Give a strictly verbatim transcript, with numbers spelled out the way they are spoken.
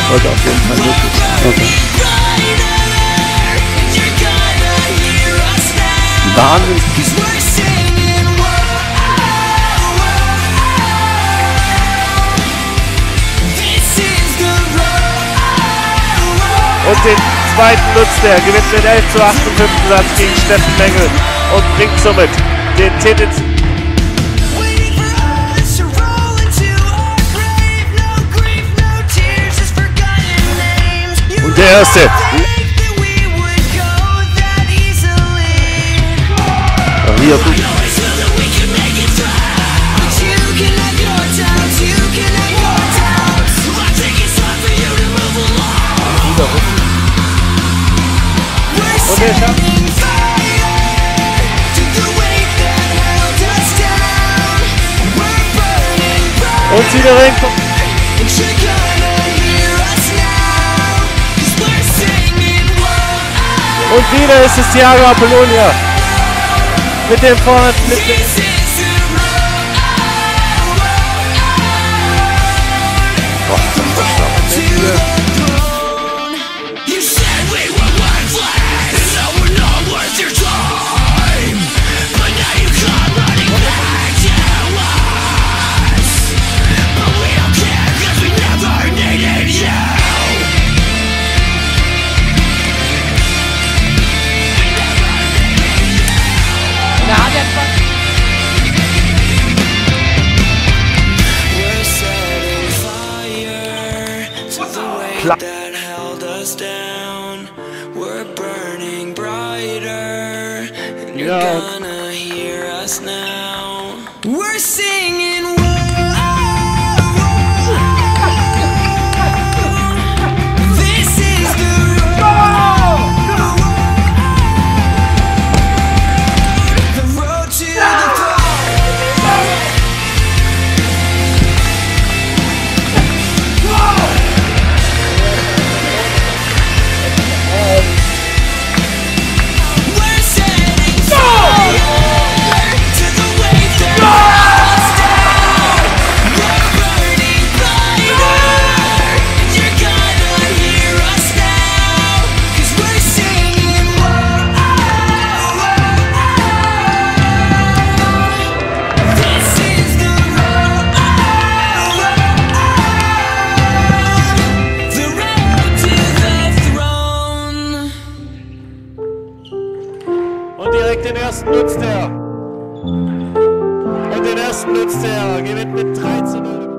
Sollte auf jeden Fall möglich sein. Okay. Wahnsinn. Und den zweiten nutzt er, gewinnt den elf zu acht im fünften Satz gegen Steffen Mengel und bringt somit den Titel. Und der erste. Hier, gut. Und der schafft. Und Sidorenko. Und wieder ist es Thiago Apollonia mit dem Vorhand. Mit dem Boah, das war stark. That held us down. We're burning brighter, and you're Ja. gonna hear us now. We're singing. This is the road, the road to the Und direkt den ersten nutzt er. Und den ersten nutzt er. Gewinnt mit drei zu null.